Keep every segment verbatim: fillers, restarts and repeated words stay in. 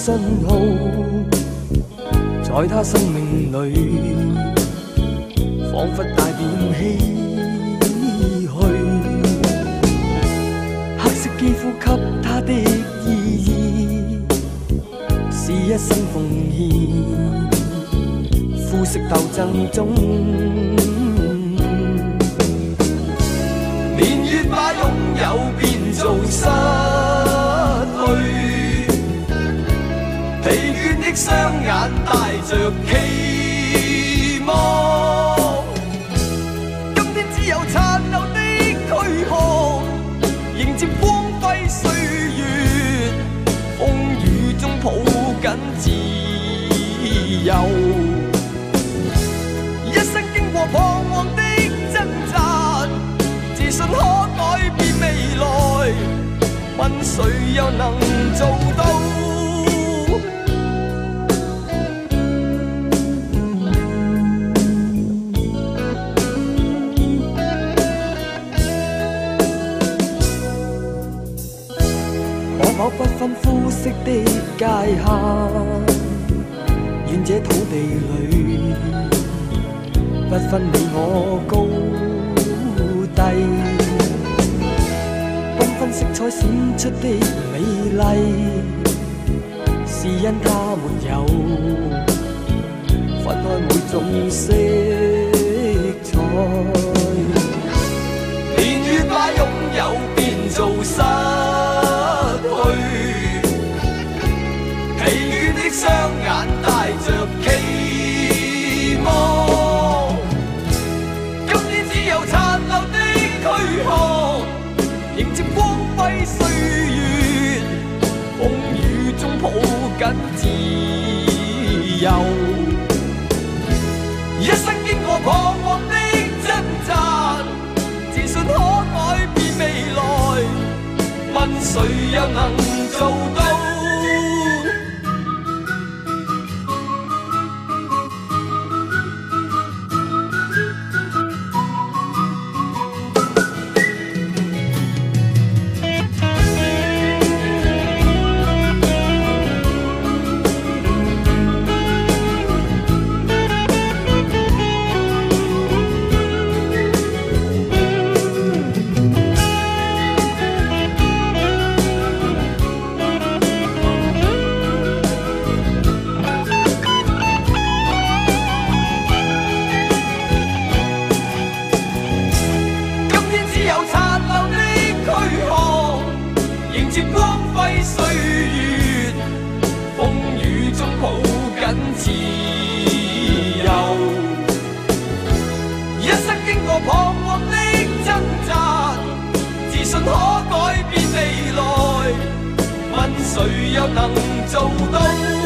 信號，在他生命裏，彷彿帶點唏噓。黑色肌膚給他的意義，是一生奉獻。膚色鬥爭中，年月把擁有變做失去。疲倦的雙眼帶着期望，今天只有殘留的軀殼，迎接光輝歲月，風雨中抱緊自由。一生經過彷徨的掙扎，自信可改變未來，問誰又能做到？可不分膚色的界限，願這土地裏不分你我高低，繽紛色彩閃出的美麗，是因它沒有分開每種色彩。年月把擁有變做失疲倦的雙眼帶着期望，今天只有殘留的軀殼，迎接光輝歲月，風雨中抱緊自由。一生經過彷徨的掙扎，自信可改變未來，問誰又能做到？誰又能做到？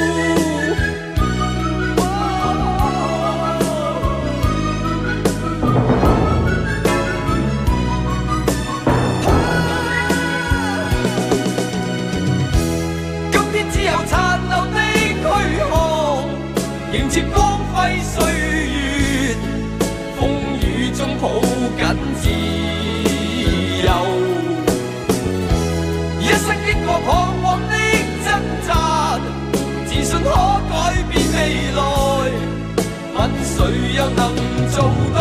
今天只有殘留的軀殼，迎接光輝歲月，風雨中抱緊自由。一生經過彷徨的掙扎，自信可改變未來，問誰又能做到？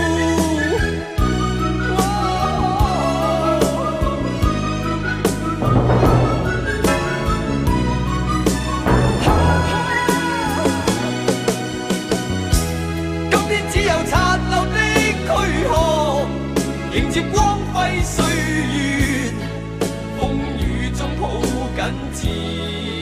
今天只有殘留的軀殼，迎接光輝歲月，風雨中抱緊自由。